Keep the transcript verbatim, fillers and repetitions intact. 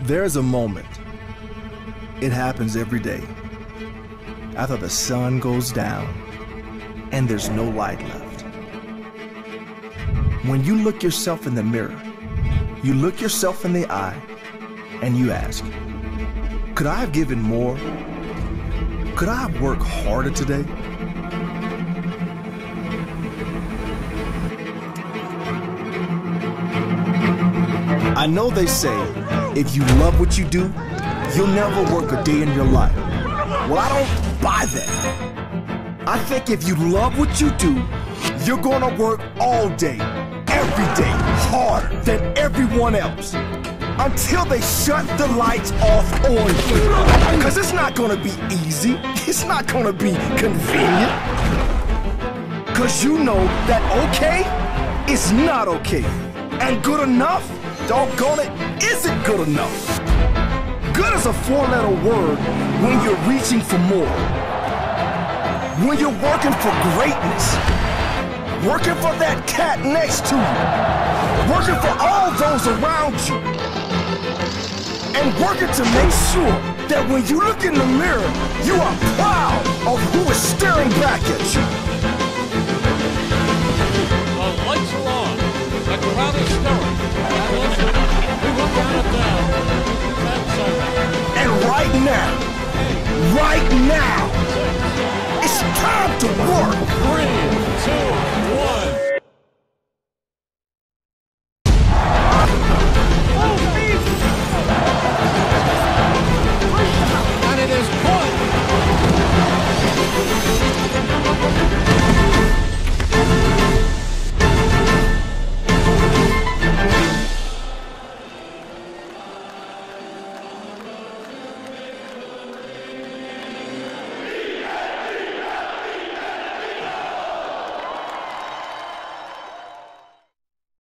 There's a moment, it happens every day, after the sun goes down and there's no light left. When you look yourself in the mirror, you look yourself in the eye and you ask, could I have given more? Could I have worked harder today? I know they say, if you love what you do, you'll never work a day in your life. Well, I don't buy that. I think if you love what you do, you're gonna work all day, every day, harder than everyone else, until they shut the lights off on you. Cause it's not gonna be easy, it's not gonna be convenient. Cause you know that okay is not okay, and good enough, doggone it, isn't good enough. Good is a four-letter word when you're reaching for more. When you're working for greatness. Working for that cat next to you. Working for all those around you. And working to make sure that when you look in the mirror, you are proud of who is staring back at you. The lights are on. The crowd is stirring. And listen, we will count it down. ten seconds. And right now, right now, it's time to work. Three, two,